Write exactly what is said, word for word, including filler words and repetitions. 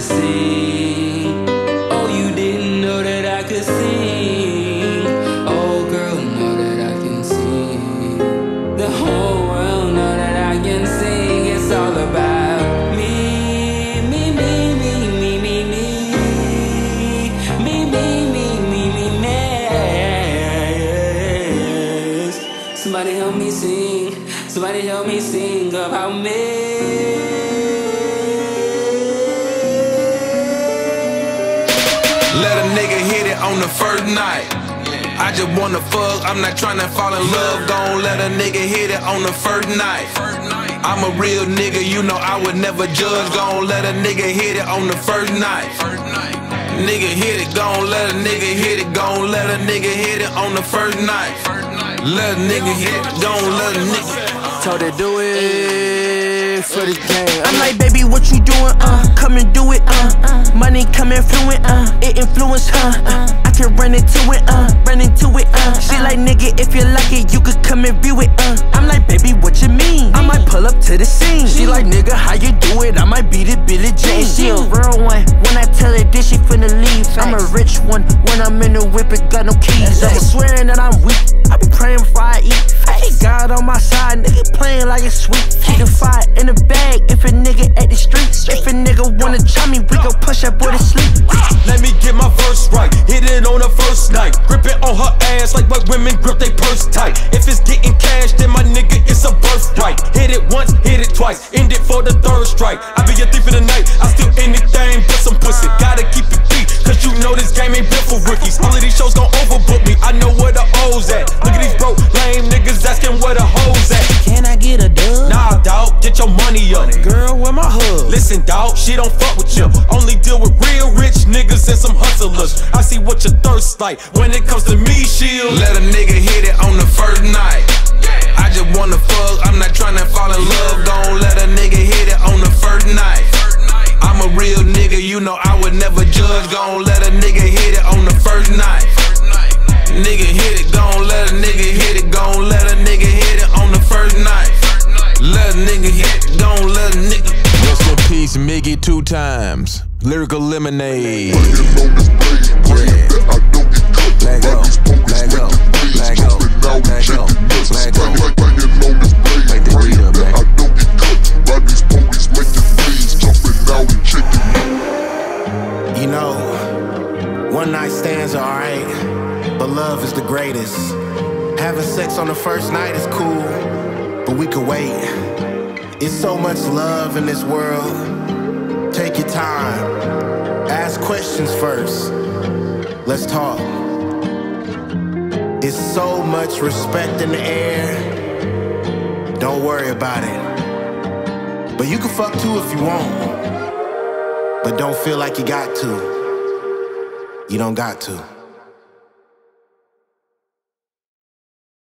to sing. Oh, you didn't know that I could sing. Oh, girl, know that I can sing. The whole world know that I can sing. It's all about me, me, me, me, me, me, me, me, me, me, me, me, me. Somebody help me sing. Somebody help me sing about me. Let a nigga hit it on the first night. I just wanna fuck, I'm not tryna fall in love. Gon' let a nigga hit it on the first night. I'm a real nigga, you know I would never judge. Gon' let a nigga hit it on the first night. Nigga hit it, gon' let a nigga hit it. Gon' let a nigga hit it on the first night. Let a nigga hit it, gon' let a nigga. Told her do it for the game. I'm like, baby, what you doing? Uh, come and do it. Uh, money come influent. Uh, it influence her. Uh, I can run into it. Uh, run into it. Uh, she like, nigga, if you like it, you could come and view it. Uh, I'm like, baby, what you mean? I might pull up to the scene. She like, nigga, how you do it? I might beat it, Billie Jean. She a real one. When I tell her this, she finna leave. I'm a rich one. When I'm in the whip, it got no keys. I'm swearing that I'm weak. I be praying before I eat. God on my side, nigga playing like it's sweet. Keep the fire in the bag if a nigga at the streets. If a nigga wanna try me, we gon' push that boy to sleep. Let me get my verse right, hit it on the first night. Grip it on her ass like what women grip they purse tight. If it's getting cash, then my nigga, it's a birthright. Hit it once, hit it twice, end it for the third strike. I be a thief in the night, I steal anything but some pussy. Gotta keep it deep, cause you know this game ain't built for rookies. All of these shows gon' overbook me, I know where the O's at. Look at these broke, lame niggas asking where the hoes at. Can I get a dub? Nah, dawg, get your money up. Girl, where my hug? Listen, dawg, she don't fuck with you. Only deal with real rich niggas and some hustlers. I see what your thirst like. When it comes to me, she'll let a nigga hit it on the first night. I just wanna fuck, I'm not tryna fall in love. Gon' let a nigga hit it on the first night. I'm a real nigga, you know I would never judge. Gon' let a nigga hit it on the first night. Nigga hit it, gon' let a nigga hit it. Gon' let a nigga hit it on the first night. Let a nigga hit it, gon' let a nigga. Rest in peace, Miggy two times. Lyrical Lemonade. Yeah. Let go, let go, let go, let go, let go. Like the real, man. You know, one night stands are alright, but love is the greatest. Having sex on the first night is cool, but we could wait. It's so much love in this world. Take your time. Ask questions first. Let's talk. It's so much respect in the air. Don't worry about it. But you can fuck too if you want. But don't feel like you got to. You don't got to.